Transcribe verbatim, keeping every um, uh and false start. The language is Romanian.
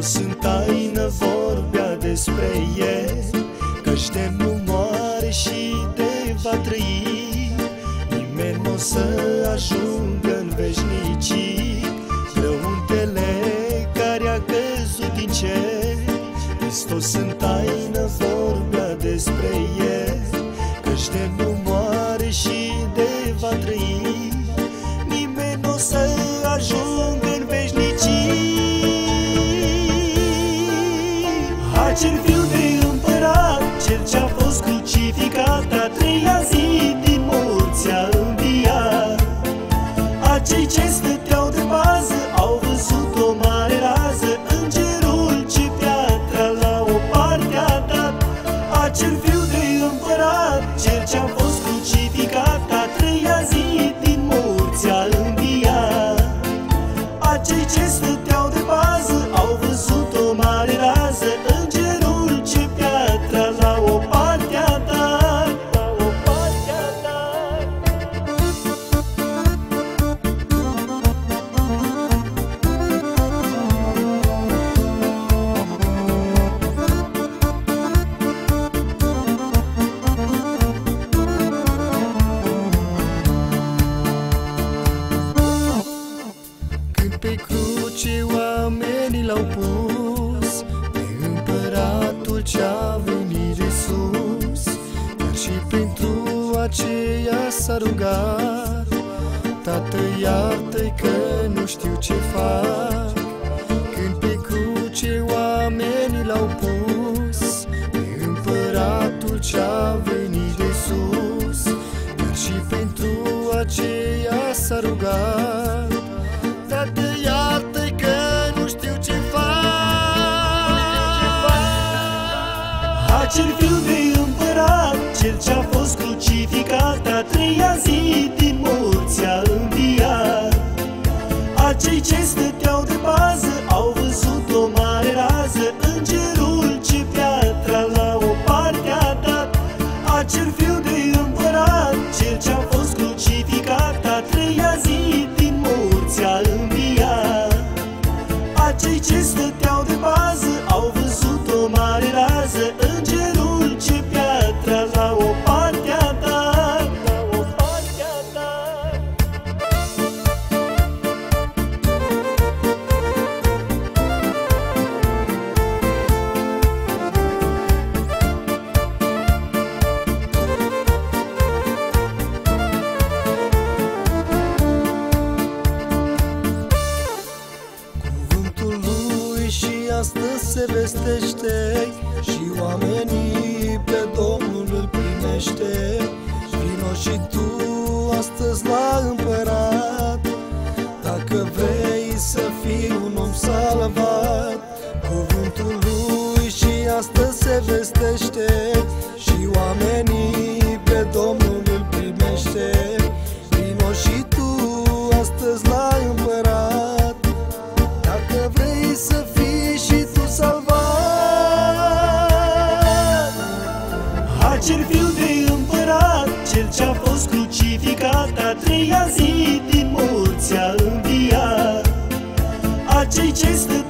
în taină vorbea despre el, că-și de nu moare și de va trăi. Nimeni n-o să ajungă în veșnicii frăuntele care a căzut din cer. Hristos în taină vorbea despre el, că-și de nu moare și de va trăi. Nimeni n-o să ajungă în veșnicii. Acel fiu de împărat, cel ce-a fost crucificat, a treia zi din morți a înviat. Acei ce stăteau de bază au văzut o mare rază, îngerul ce piatra la o parte a dat. Acel fiu de împărat, cel ce-a fost crucificat, a treia zi din morți a înviat. Acei ce stăteau de bază au văzut o mare rază, îngerul ce piatra la o parte a dat, la o parte a dat. Când pe cruce oamenii l-au pus pe împăratul ce-a venit de sus, dar și pentru aceea s-a rugat: Tată, iartă-i că nu știu ce fac. Când pe cruce oamenii l-au pus pe împăratul ce-a venit de sus, dar și pentru aceea s-a rugat: Tată, iartă-i că nu știu ce fac. Acel fiu de împărat, cel ce-a fost crucificat, a treia zi din morți a înviat. Acei ce stăteau de bază au văzut o mare rază, îngerul ce piatra la o parte a dat. Acel fiu de împărat, cel ce-a fost crucificat, a treia zi din morți a înviat. Acei ce stăteau de bază au văzut o mare rază, îngerul ce piatra la o parte a dat, la o parte a dat. Cuvântul lui și astăzi se vestește și oamenii pe Domnul îl primește. Vino și tu astăzi la împărat, dacă vrei să fii un om salvat. Cuvântul lui și astăzi se vestește și oamenii pe Domnul îl primește. Vino și tu astăzi la împărat, dacă vrei să fii și tu salvat. Acel fiu de împărat, cel ce-a fost crucificat, a treia zi din morți a înviat. Acei ce stăteau